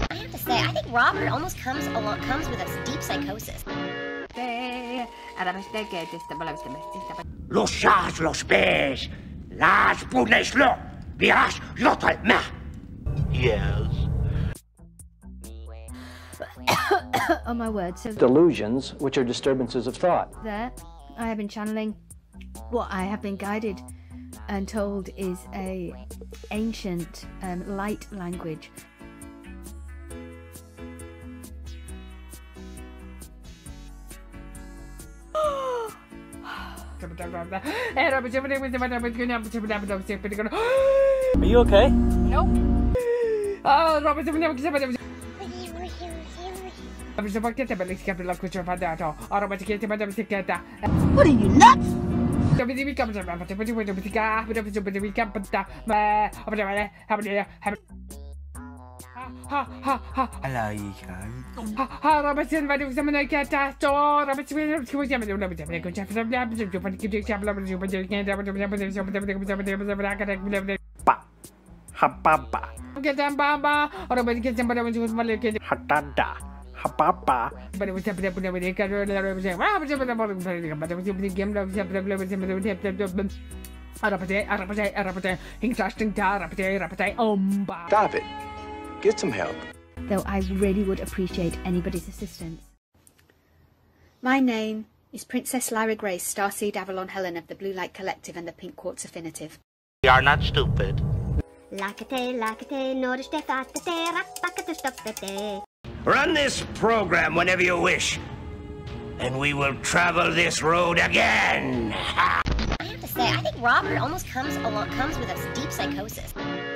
I have to say, I think Robert almost comes with a deep psychosis. Los chats, los pés, las punes lo, virás, yotal ma. Yes. Oh my word, so Delusions, which are disturbances of thought. there, I have been channeling what I have been guided and told is a ancient light language. Are you okay? Nope. What are you, nuts? Hapapa. Hatada. Hapapa. Stop it. Get some help. Though I really would appreciate anybody's assistance. My name is Princess Lyra Grace, Starseed Avalon Helen of the Blue Light Collective and the Pink Quartz Affinitive. We are not stupid. Run this program whenever you wish, and we will travel this road again. I have to say, I think Robert almost comes with a deep psychosis.